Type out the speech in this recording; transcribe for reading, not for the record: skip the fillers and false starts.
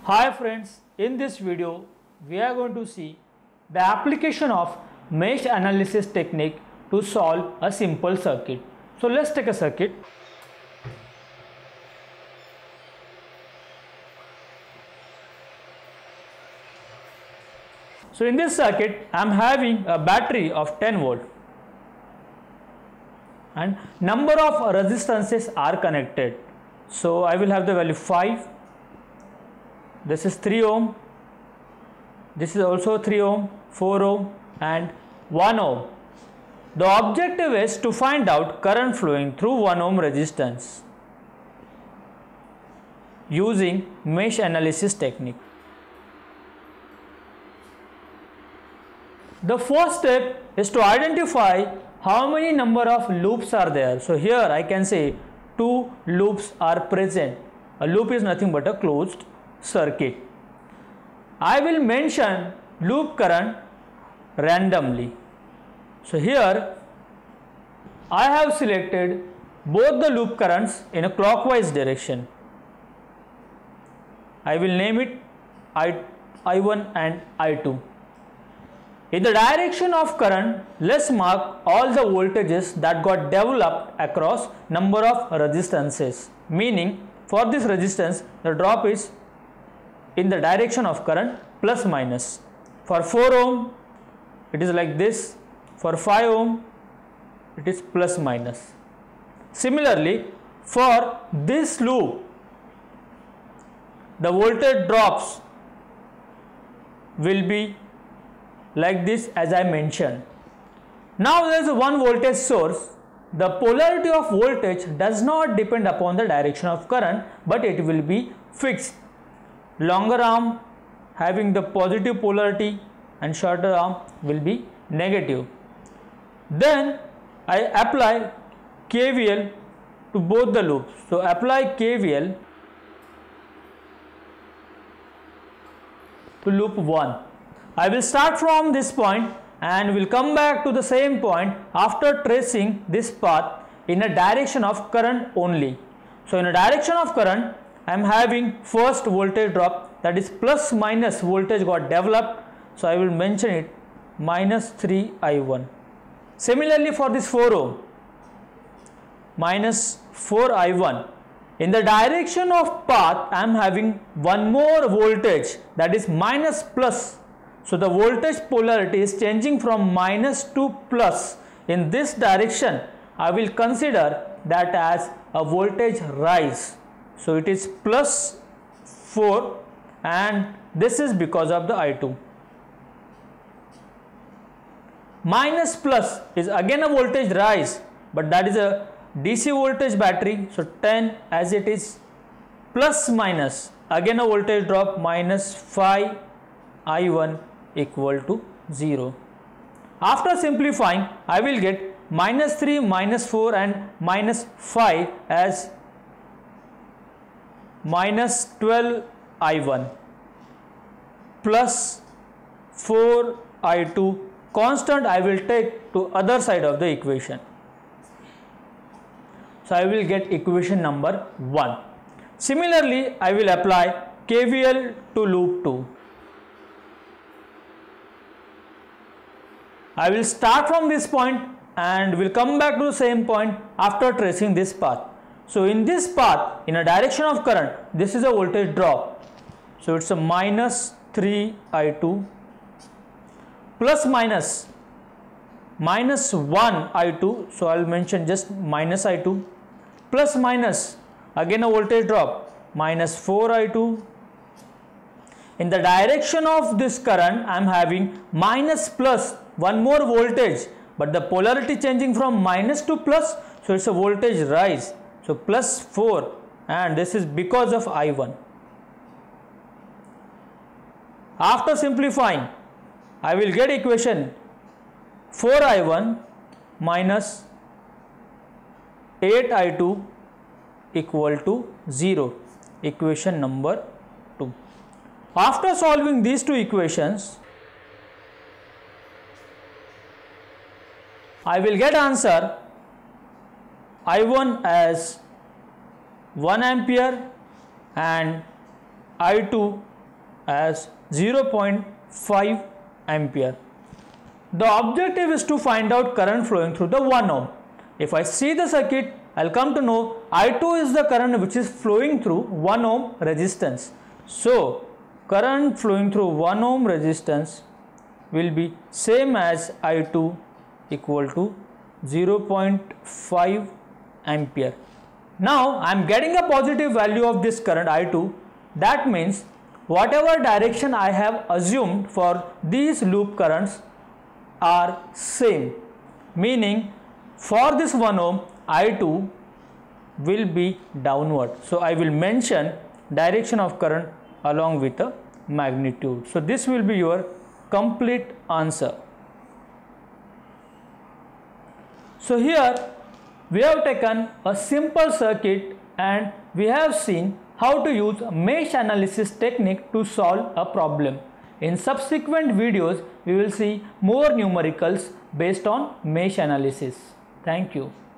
Hi friends, in this video we are going to see the application of mesh analysis technique to solve a simple circuit. So let's take a circuit. So in this circuit I am having a battery of 10 volt and number of resistances are connected. So I will have the value 5. This is 3 ohm, this is also 3 ohm, 4 ohm and 1 ohm. The objective is to find out current flowing through 1 ohm resistance using mesh analysis technique. The first step is to identify how many number of loops are there. So here I can say 2 loops are present. A loop is nothing but a closed circuit. I will mention loop current randomly. So here I have selected both the loop currents in a clockwise direction. I will name it I1 and I2. In the direction of current, let's mark all the voltages that got developed across number of resistances. Meaning for this resistance the drop is in the direction of current plus minus. For 4 ohm it is like this, for 5 ohm it is plus minus. Similarly for this loop the voltage drops will be like this as I mentioned. Now there is one voltage source. The polarity of voltage does not depend upon the direction of current, but it will be fixed. Longer arm having the positive polarity and shorter arm will be negative. Then I apply KVL to both the loops. So apply KVL to loop 1. I will start from this point and will come back to the same point after tracing this path in a direction of current only. So in a direction of current I am having first voltage drop, that is plus minus voltage got developed. So I will mention it minus 3 I1. Similarly for this 4 ohm minus 4 I1. In the direction of path I am having one more voltage, that is minus plus. So the voltage polarity is changing from minus to plus. In this direction I will consider that as a voltage rise. So it is plus 4 and this is because of the I2. Minus plus is again a voltage rise, but that is a DC voltage battery. So 10 as it is, plus minus again a voltage drop, minus 5 I1 equal to 0. After simplifying I will get minus 3, minus 4 and minus 5 as minus 12 I1 plus 4 I2. Constant I will take to other side of the equation. So I will get equation number 1. Similarly I will apply KVL to loop 2. I will start from this point and will come back to the same point after tracing this path. So in this path, in a direction of current, this is a voltage drop. So it's a minus 3 I2 plus minus 1 I2. So I will mention just minus I2 plus minus again a voltage drop, minus 4 I2. In the direction of this current I am having minus plus one more voltage, but the polarity changing from minus to plus, so it's a voltage rise. So plus 4 and this is because of I1. After simplifying I will get equation 4 I1 minus 8 I2 equal to 0, equation number 2. After solving these two equations I will get answer I1 as 1 ampere and I2 as 0.5 ampere. The objective is to find out current flowing through the 1 ohm. If I see the circuit, I'll come to know I2 is the current which is flowing through 1 ohm resistance. So current flowing through 1 ohm resistance will be same as I2 equal to 0.5 ampere. Now I am getting a positive value of this current I2. That means whatever direction I have assumed for these loop currents are same, meaning for this 1 ohm I2 will be downward. So I will mention direction of current along with the magnitude. So this will be your complete answer. So here we have taken a simple circuit and we have seen how to use mesh analysis technique to solve a problem. In subsequent videos we will see more numericals based on mesh analysis. Thank you.